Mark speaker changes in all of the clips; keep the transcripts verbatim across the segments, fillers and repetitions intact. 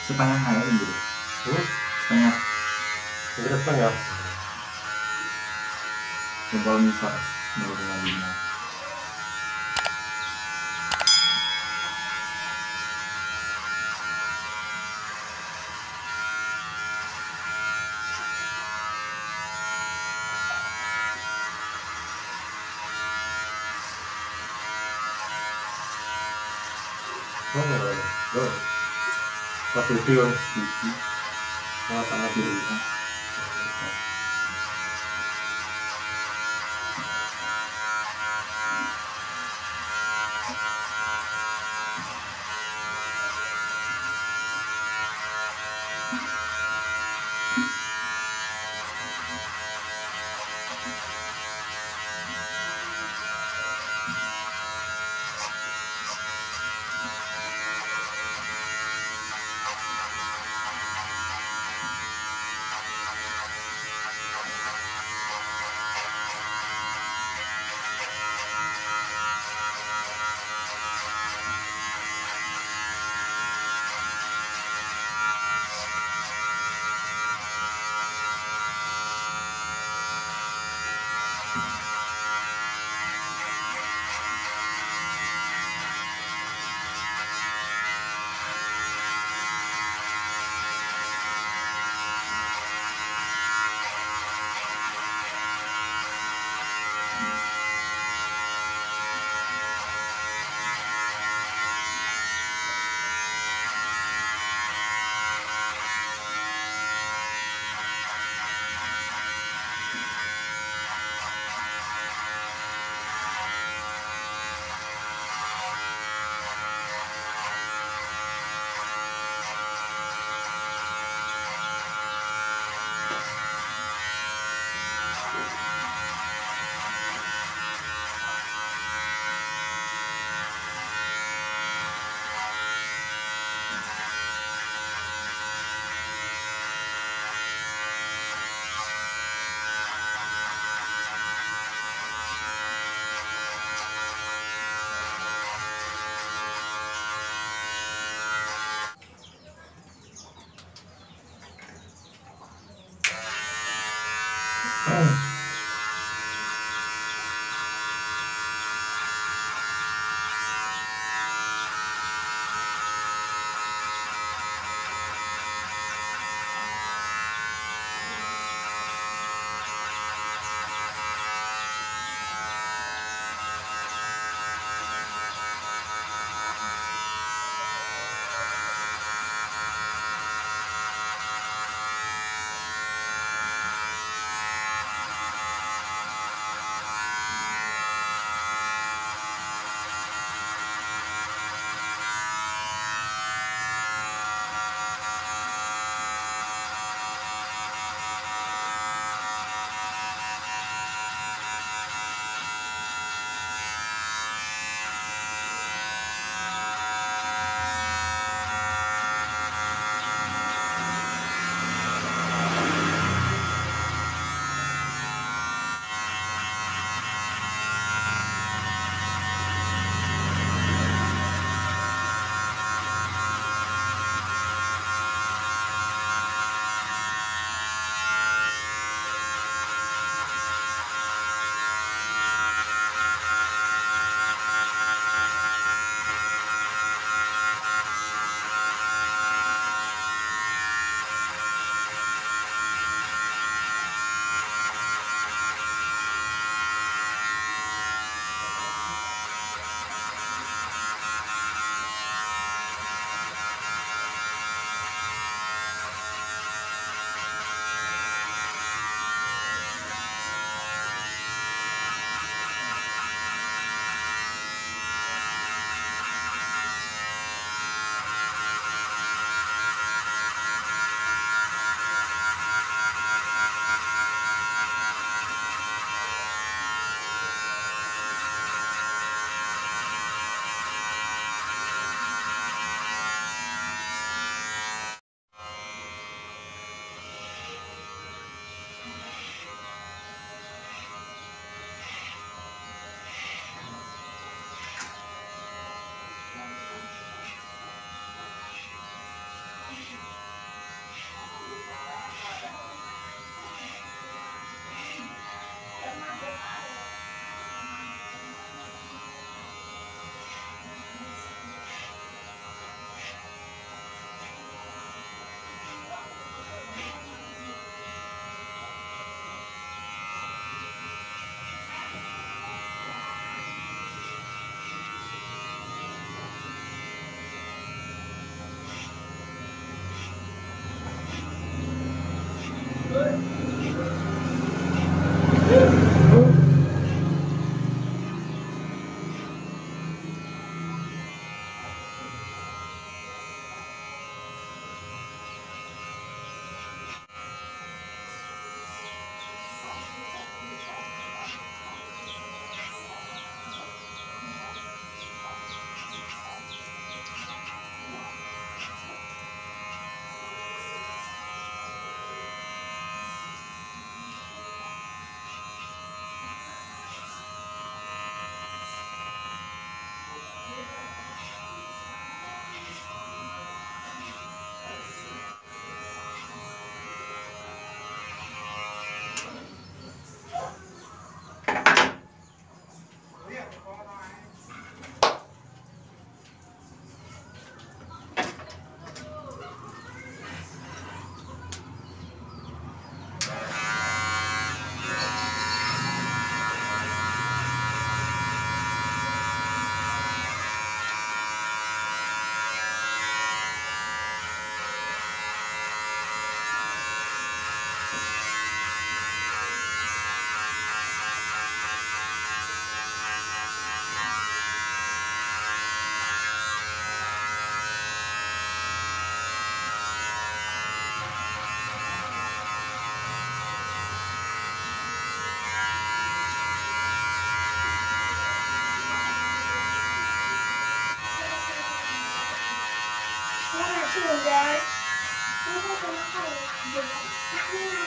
Speaker 1: setengah aja gitu.
Speaker 2: Hmm?
Speaker 1: Setengah.
Speaker 2: Kira setengah.
Speaker 1: Jempol misal menurut lagi.
Speaker 2: Oh, oh. Pas video.
Speaker 1: Kalau sangat berita.
Speaker 3: guys. Ini kok kenapa ya? Nak nih.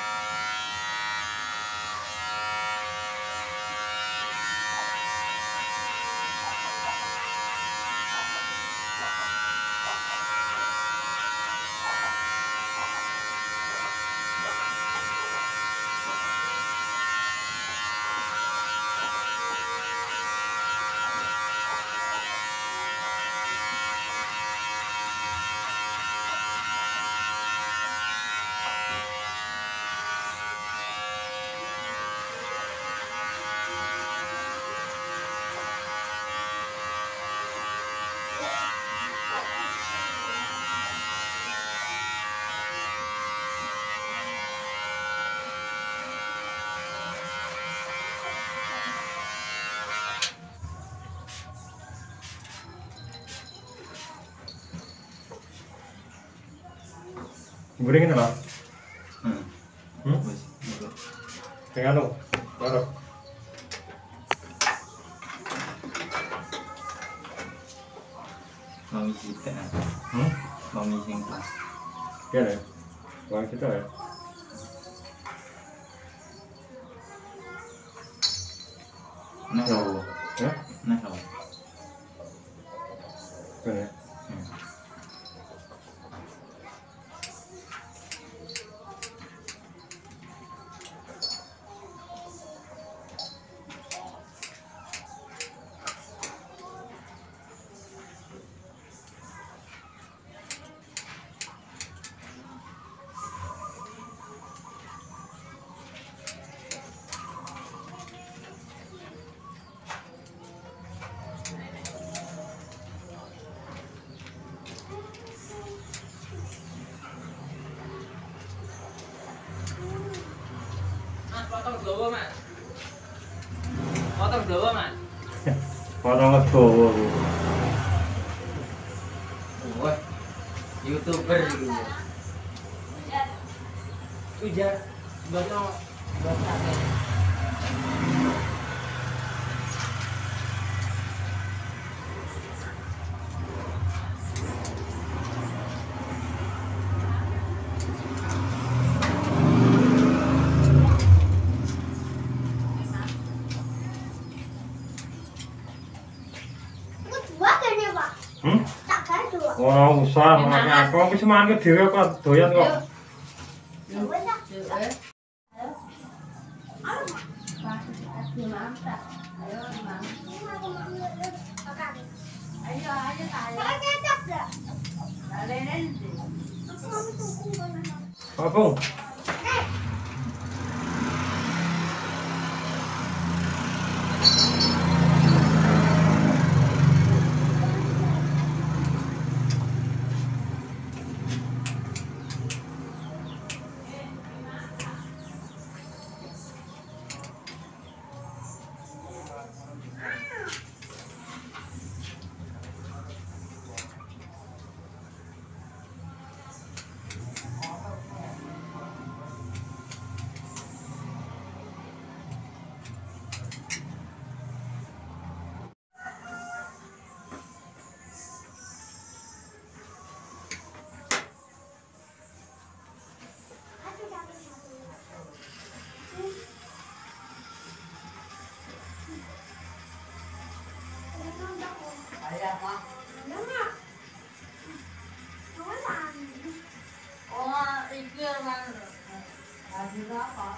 Speaker 2: Gorengin apa?
Speaker 1: Hmm.
Speaker 2: Hmm?
Speaker 1: Wis, betul.
Speaker 2: Dengan anu, baru.
Speaker 1: Wangi kita.
Speaker 2: Hmm?
Speaker 1: Wangi sing pas.
Speaker 2: Ya deh. Wang kita ya.
Speaker 1: Nah,
Speaker 2: Ya Allah. Ya?
Speaker 1: nah, kalau.
Speaker 2: Kan ya.
Speaker 1: Hmm.
Speaker 4: Potong Jawa, Mas. Potong Jawa, Mas.
Speaker 2: Potong ngedowo aku.
Speaker 4: Wah, YouTuber gitu. Ujar, baca baca.
Speaker 3: Buat ini, Pak.
Speaker 2: Hmm?
Speaker 3: Tak kan dua.
Speaker 2: Ora usah, makane aku wis mangan dhewe kok doyan kok.
Speaker 3: Ya wes dah.
Speaker 5: Eh,
Speaker 3: Ayo,
Speaker 5: Pak, kasih mantap. Ayo, Mang.
Speaker 3: ini aku mau ambil makan.
Speaker 5: Ayo, ayo, ayo.
Speaker 3: Pakai kecap dah.
Speaker 5: Lelen.
Speaker 3: Aku mau tunggu banana.
Speaker 2: Apa?
Speaker 3: Eh, aku dapat satu. Ada nambah kok.
Speaker 5: Ayo, Pak.
Speaker 3: Ada nggak? Kawan.
Speaker 5: Oh, iki Mang. Lagi apa?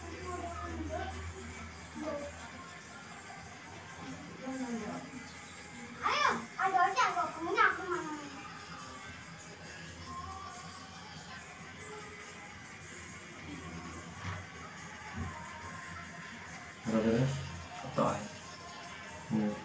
Speaker 3: Ayo, ada aja kok. Kamu aku mana?
Speaker 2: Berapa ya?
Speaker 1: Ketok ae.
Speaker 2: Hmm.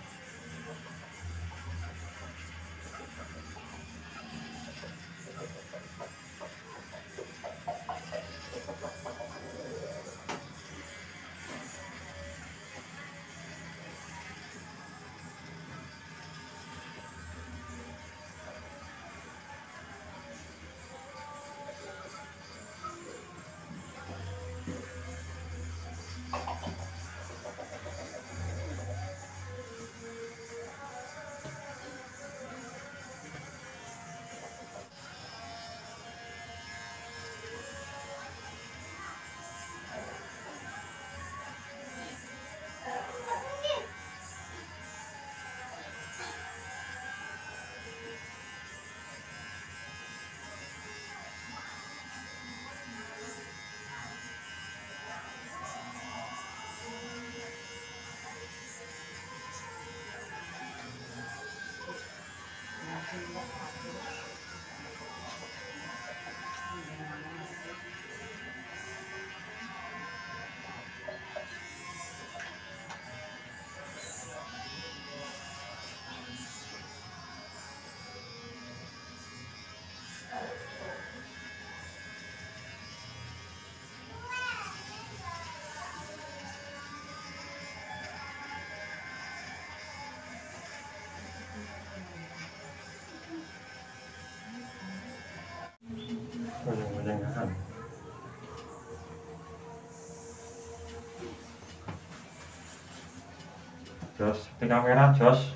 Speaker 2: Jos di kamera jos.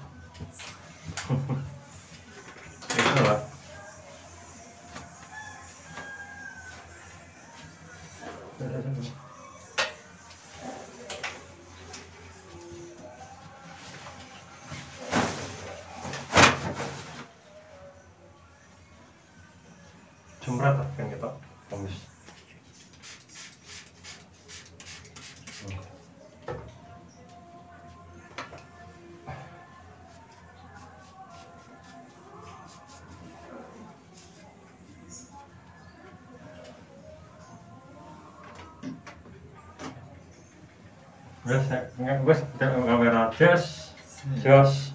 Speaker 2: Itu lah. Jumrat kan kita komis. Wes, nggak wes kamera jos, jos.